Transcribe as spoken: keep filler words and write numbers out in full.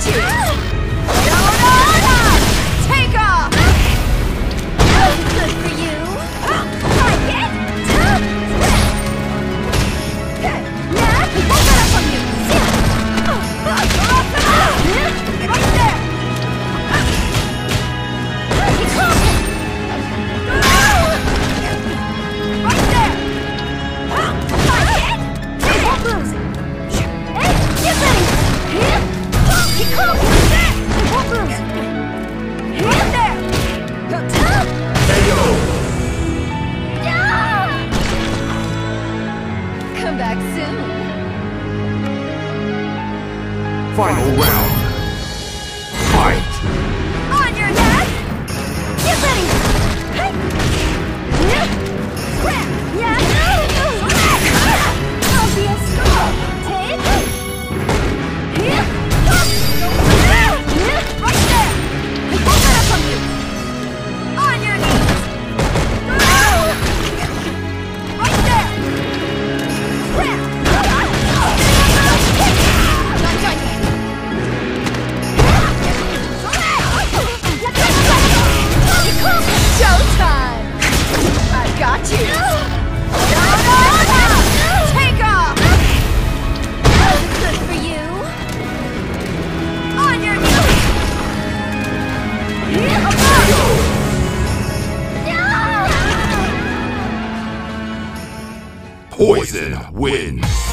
you! Take off! Good for you! Like it? Yeah, we'll get up on you! Right there! Keep talking! Right there! Like it? It won't lose! Hey, get ready! Keep talking! It won't lose! Right there! Come back soon. Final round. Fight! On your neck! Get ready! Crap! Yeah! Obvious! Take! Right there! Pull that up on you! On your knees! Right there! Crap! Not done yet! Showtime! I got you! Take off! Good for you! On your knees! Poison wins.